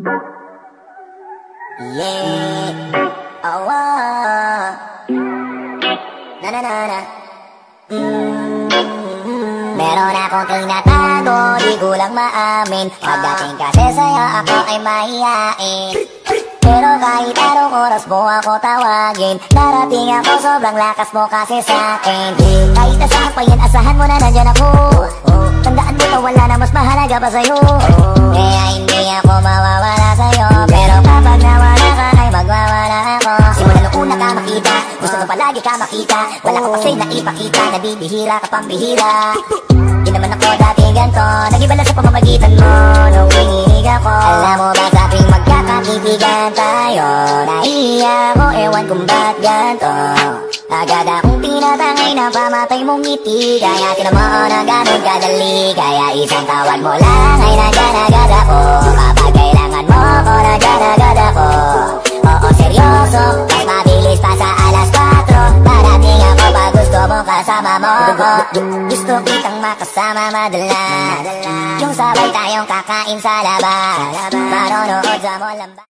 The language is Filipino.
Yeah. Oh, oh. Na na na na. Meron akong tinatago, di ko lang maamin. Pagdating kasi sa'yo ako ay mahihain. Pero kahit anong oras mo ako tawagin, darating ako, sobrang lakas mo kasi sa'kin. Kahit nasaan pa yan, asahan mo na nandyan ako. Tandaan mo na wala na mas mahalaga pa sa'yo. Kaya hindi ako mawawala sa'yo. Pero kapag nawala ka ay magwawala ako. Simula nung una ka makita, gusto mo palagi ka makita. Wala ko kasi naipakita, nabibihira ka pang bihira. Di naman ako dati ganto, nag-iba lang sa pamamagitan mo nung hinihiga ko. Alam mo ba sa tuwing magkakakitigan tayo, nahihiya ako, ewan kung ba't ganto. Agad akong tinatangay na pamatay mong ngiti. Kaya tinamaan na ganun kadali. Kaya isang tawag mo lang ay nandyan agad ako. Kapag kailangan mo ko, nandyan agad ako. Oo, seryoso, mas mabilis pa sa alas 4. Darating ako pag gusto mo kasama mo ko. Gusto kitang makasama madalas, yung sabay tayong kakain sa labas, manonood sa mall.